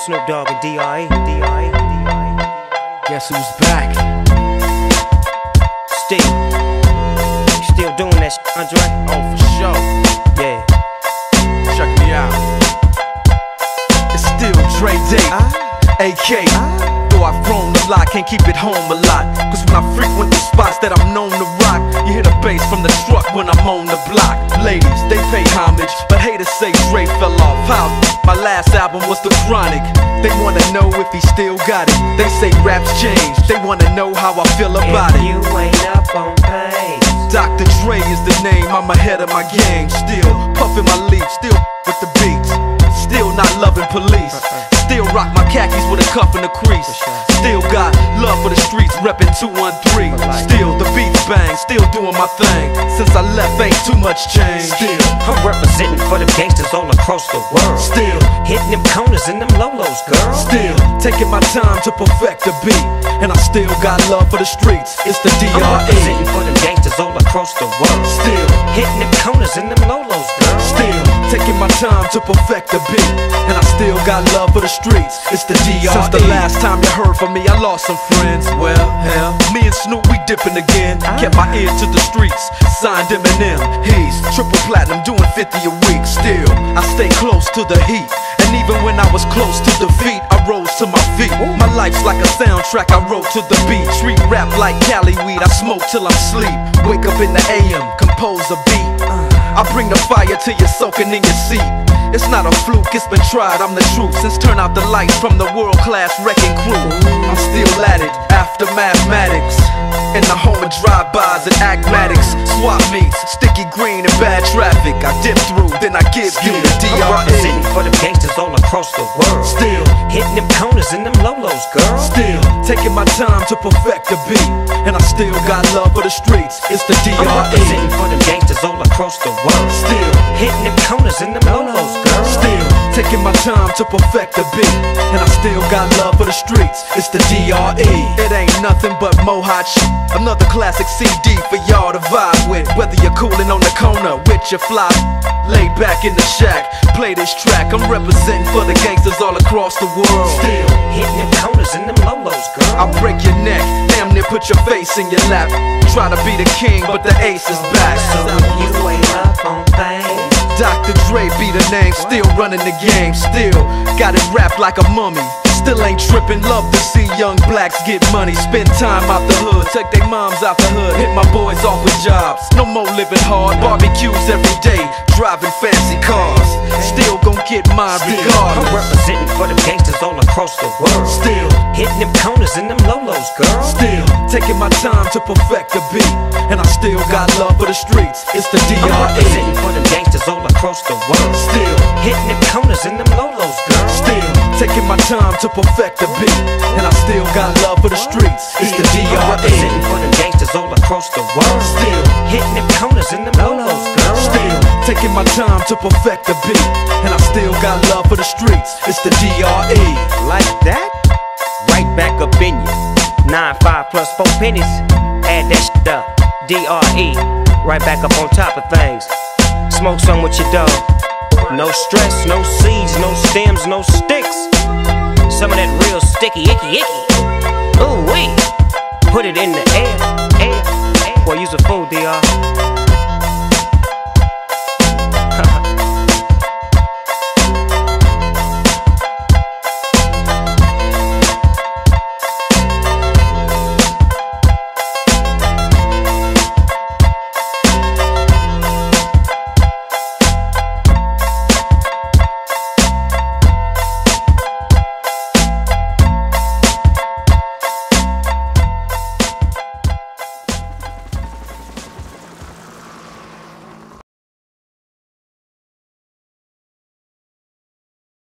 Snoop Dogg and D.R.E. Guess who's back? Still doing that shit, Andre? Oh, for sure. Yeah. Check me out. It's still Dre Day, AK. Though I've grown a lot, can't keep it home a lot. Cause when I frequent the spots that I'm known to rock, you hear the bass from the truck when I'm on the block. Ladies, they pay homage, but haters say Dre fell off. How? My last album was The Chronic. They wanna know if he still got it. They say raps changed, they wanna know how I feel about it. You ain't up on pace. Dr. Dre is the name, I'm ahead of my game. Still puffin' my leaf, still with the beats. Still not loving police. Still rock my khakis with a cuff and a crease. Still got love for the streets, reppin' 213. Still the beats bang, still doing my thing. Since I left ain't too much change. Still I'm representing for them gangsters all across the world. Still hitting them corners and them lolos, girl. Still taking my time to perfect the beat. And I still got love for the streets. It's the D.R.E. I'm representing for them gangsters all across the world. Still hitting them corners and them lolos, girl. Still taking my time to perfect the beat. And I still got love for the streets. It's the D.R.E. Since the last time you heard from me, I lost some friends. Well, hell, me and Snoop, we dipping again. Kept my ear to the streets, signed Eminem. He's triple platinum, doing 50 a week. Still, I stay close to the heat. And even when I was close to defeat, I rose to my feet. My life's like a soundtrack, I wrote to the beat. Street rap like Cali weed, I smoke till I'm sleep. Wake up in the AM, compose a beat. I bring the fire till you're soaking in your seat. It's not a fluke, it's been tried, I'm the truth. Since turn out the lights from the world-class wrecking crew, I'm still at it, after mathematics. In the home of drive-bys and acmatics, swap meets, sticky green and bad traffic. I dip through, then I give you the D.R.E. I'm representing for them gangsters all across the world. Still hitting them corners and them lolos, girl. Still taking my time to perfect the beat. And I still got love for the streets. It's the D.R.E. I'm representing for them gangsters all across the world. Still hitting them corners and them lolos, girl. Still taking my time to perfect the beat. And I still got love for the streets. It's the D.R.E. It ain't nothing but mohawk shit. Another classic CD for y'all to vibe with. Whether you're coolin' on the corner with your fly, laid back in the shack, play this track. I'm representing for the gangsters all across the world. Still hitting them corners and them lolos, girl. I'll break your neck, damn near put your face in your lap. Try to be the king, but the ace is back. So you ain't up on things. Dr. Dre be the name, still running the game. Still got it wrapped like a mummy. Still ain't trippin', love to see young blacks get money. Spend time out the hood, take their moms out the hood. Hit my boys off with jobs, no more living hard. Barbecues every day, driving fancy cars. Still gon' get mine regardless. I'm representing for them gangsters all across the world. Still hitting them corners and them lolos, girl. Still taking my time to perfect the beat. And I still got love for the streets. It's the D.R.E. I'm representing for them gangsters all across the world. Still hitting them corners and them lolos, girl. Still taking my time to perfect the beat. And I still got love for the streets. It's the D.R.E. I'm representing for them gangsters all across the world. Still hitting them corners and them lolos, girl. Still taking my time to perfect the beat. And I still got love for the streets. It's the D.R.E. Like that? Right back up in you. 9-5 plus 4 pennies. Add that shit up. D.R.E. Right back up on top of things. Smoke some with your dog. No stress, no seeds, no stems, no sticks. Some of that real sticky, icky. Ooh wee. Put it in the air. Boy, you's a fool, D.R.